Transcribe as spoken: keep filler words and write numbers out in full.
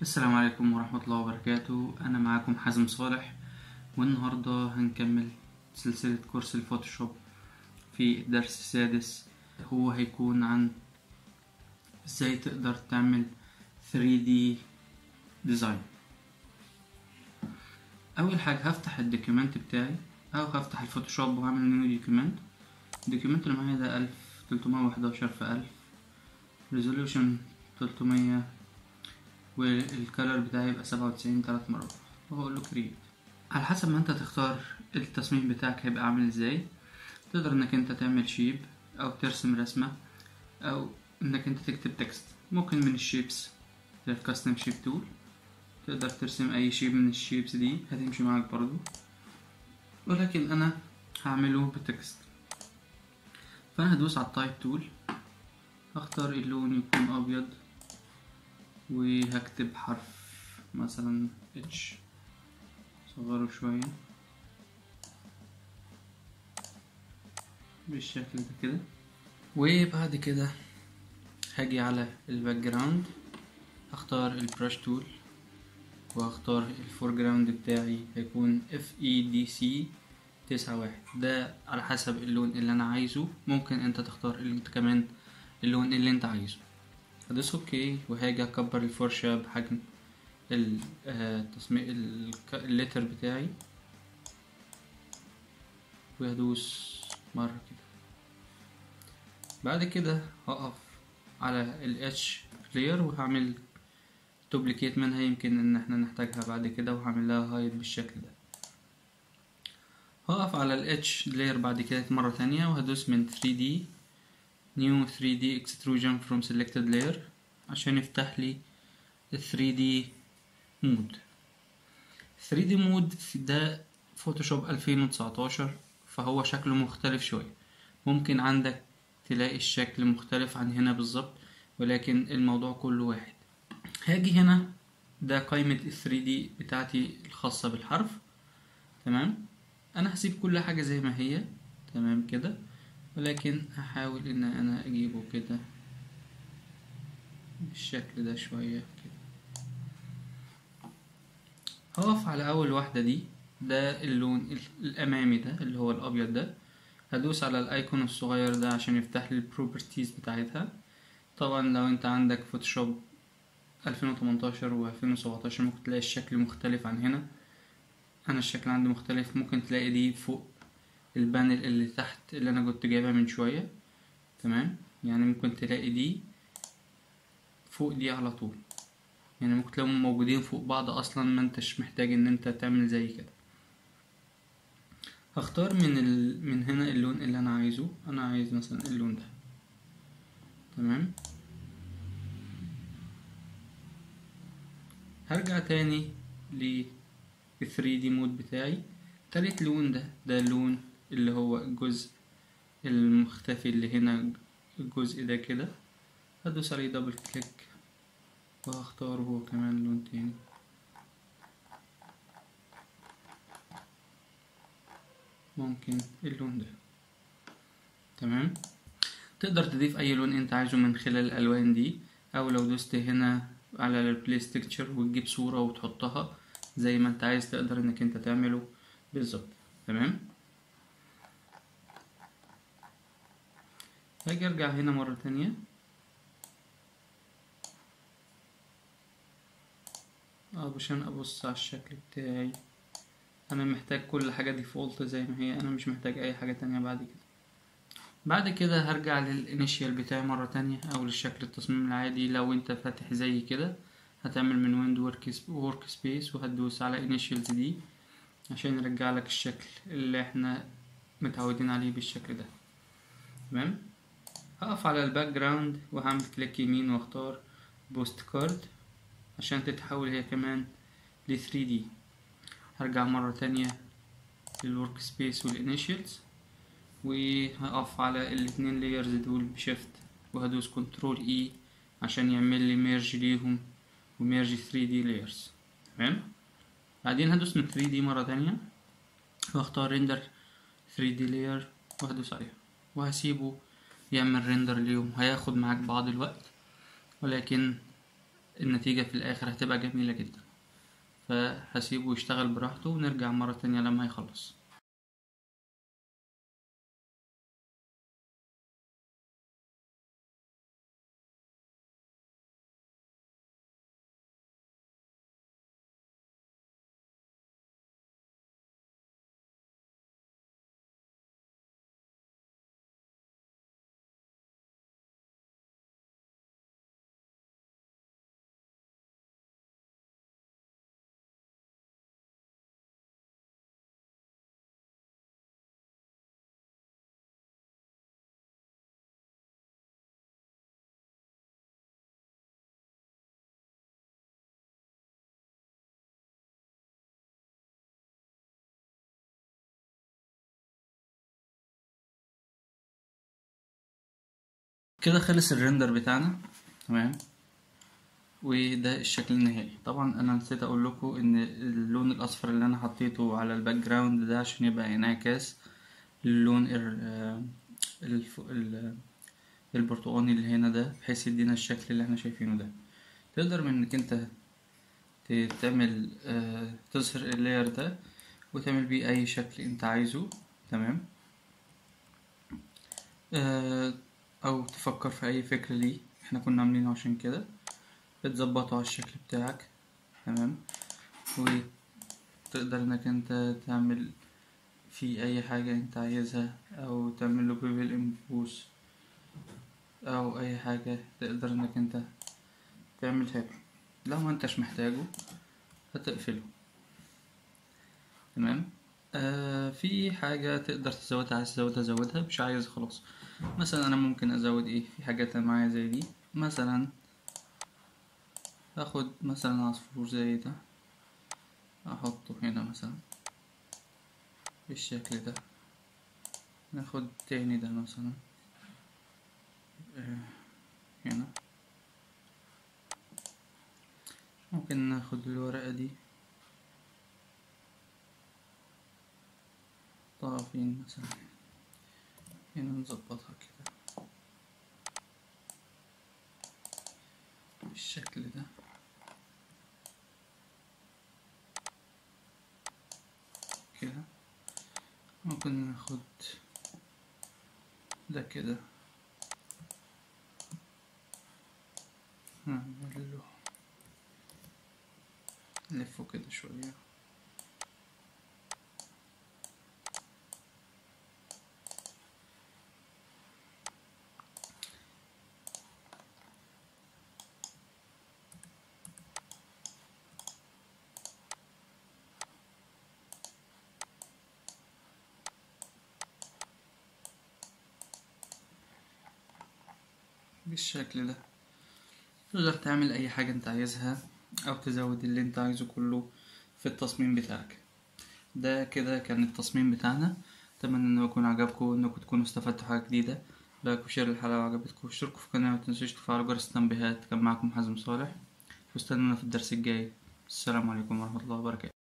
السلام عليكم ورحمة الله وبركاته. أنا معاكم حازم صالح، والنهاردة هنكمل سلسلة كورس الفوتوشوب في الدرس السادس. هو هيكون عن ازاي تقدر تعمل ثري دي ديزاين. أول حاجة هفتح الدوكيمنت بتاعي أو هفتح الفوتوشوب وهعمل نيو دوكيمنت. الدوكيمنت اللي معايا ده ألف تلتمية وحداشر في ألف، ريزولوشن تلتمية، والكالر بتاعي يبقى سبعة وتسعين تلات مرات، وهقول له كرييت. على حسب ما انت تختار التصميم بتاعك هيبقى عامل ازاي. تقدر انك انت تعمل شيب او ترسم رسمة او انك انت تكتب تكست. ممكن من الشيبس الكاستم شيب تول تقدر ترسم اي شيب من الشيبس دي، هتمشي معاك برضو، ولكن انا هعمله بتكست. فانا هدوس على التايب تول، هختار اللون يكون ابيض، وهكتب حرف مثلا اتش، صغره شوية بالشكل ده كده. وبعد كده هاجي على الباك جراوند، هختار البراش تول وهختار الفور جراوند بتاعي هيكون اف اي دي سي تسعة واحد. ده على حسب اللون اللي انا عايزه، ممكن انت تختار اللي انت كمان اللون اللي انت عايزه. هدوس اوكي، وهاجي اكبر الفرشة بحجم التصميم اللتر بتاعي، وهدوس مرة كده. بعد كده هقف على ال H layer وهعمل دوبليكيت منها، يمكن ان احنا نحتاجها بعد كده، وهعمل لها هايد بالشكل ده. هقف على ال H layer بعد كده مرة تانية، وهدوس من ثري دي new ثري دي extrusion from selected layer عشان يفتح لي ال ثري دي mode. ثري دي mode ده فوتوشوب ألفين وتسعتاشر، فهو شكله مختلف شوية. ممكن عندك تلاقي الشكل مختلف عن هنا بالظبط، ولكن الموضوع كله واحد. هاجي هنا، ده قائمة ال ثري دي بتاعتي الخاصة بالحرف. تمام، انا هسيب كل حاجة زي ما هي تمام كده، ولكن هحاول ان انا اجيبه كده بالشكل ده شوية كده. هقف على اول واحدة دي، ده اللون الامامي ده اللي هو الابيض ده. هدوس على الايكون الصغير ده عشان يفتح لي البروبرتيز بتاعتها. طبعا لو انت عندك فوتوشوب ألفين وتمنتاشر و ألفين وسبعتاشر ممكن تلاقي الشكل مختلف عن هنا. انا الشكل عندي مختلف، ممكن تلاقي دي فوق البانل اللي تحت اللي انا كنت جايبها من شوية. تمام، يعني ممكن تلاقي دي فوق دي على طول، يعني ممكن تلاقيهم موجودين فوق بعض اصلا، ما انتش محتاج ان انت تعمل زي كده. هختار من ال... من هنا اللون اللي انا عايزه. انا عايز مثلا اللون ده. تمام، هرجع تاني ل ثري دي مود بتاعي. تالت لون ده ده اللون اللي هو الجزء المختفي اللي هنا، الجزء ده كده. هدوس عليه دبل كليك وهختاره هو كمان لون تاني. ممكن اللون ده. تمام، تقدر تضيف اي لون انت عايزه من خلال الالوان دي، او لو دوست هنا على البليس تكتشر وتجيب صورة وتحطها زي ما انت عايز، تقدر انك انت تعمله بالظبط. تمام، هاجي ارجع هنا مرة تانية، اه عشان ابص على الشكل بتاعي. انا محتاج كل حاجة ديفولت زي ما هي، انا مش محتاج اي حاجة تانية بعد كده. بعد كده هرجع للانيشيال بتاعي مرة تانية، او للشكل التصميم العادي. لو انت فاتح زي كده هتعمل من ويند ورك سبيس، وهتدوس على انيشيالز دي عشان يرجع لك الشكل اللي احنا متعودين عليه بالشكل ده. تمام، هقف على الباك جراوند وهعمل كليك يمين واختار بوست كارد عشان تتحول هي كمان ل ثري دي. هرجع مرة تانية للورك سبيس والانيشيالز، وهقف على الاتنين لايرز دول بشيفت، وهدوس كنترول اي عشان يعمل لي ميرج ليهم وميرج ثري دي لايرز. تمام، بعدين هدوس من ثري دي مرة تانية واختار ريندر ثري دي لاير وهدوس عليها، وهسيبه يعمل ريندر ليهم. هياخد معاك بعض الوقت، ولكن النتيجة في الاخر هتبقى جميلة جدا. فهسيبه يشتغل براحته ونرجع مرة تانية لما يخلص. كده خلص الريندر بتاعنا. تمام. وده الشكل النهائي. طبعا انا نسيت اقول لكم ان اللون الاصفر اللي انا حطيته على الباك جراوند ده عشان يبقى انعكاس للون ال- آه، الف- ال- البرتقاني اللي هنا ده، بحيث يدينا الشكل اللي احنا شايفينه ده. تقدر من انك انت ت- تعمل آه، تظهر اللاير ده وتعمل بيه اي شكل انت عايزه. تمام. آه، او تفكر في اي فكرة ليه، احنا كنا عاملينه عشان كده. بتظبطه على الشكل بتاعك. تمام. وتقدر انك انت تعمل فيه اي حاجة انت عايزها، او تعمل له بيبل انفوس او اي حاجة تقدر انك انت تعملها له. لو ما انتش محتاجه هتقفله. تمام. آه في حاجة تقدر تزودها، عايز تزودها زودها، مش عايز خلاص. مثلا انا ممكن ازود ايه في حاجات أنا معايا زي دي. مثلا اخد مثلا عصفور زي ده، احطه هنا مثلا بالشكل ده. ناخد تاني ده مثلا آه هنا. ممكن ناخد الورقة دي طرفين مثلا هنا، نظبطها كده بالشكل ده كده. ممكن ناخد ده كده، نعمله نلفه كده شوية. بالشكل ده تقدر تعمل اي حاجة انت عايزها، او تزود اللي انت عايزه كله في التصميم بتاعك. ده كده كان التصميم بتاعنا. اتمنى انه يكون عجبكم، انكم تكونوا استفدتوا حاجة جديدة. لايك وشير الحلقة لو عجبتكم، واشتركوا في القناة ومتنسوش تفعلوا جرس التنبيهات. كان معكم حازم صالح، واستنونا في الدرس الجاي. السلام عليكم ورحمة الله وبركاته.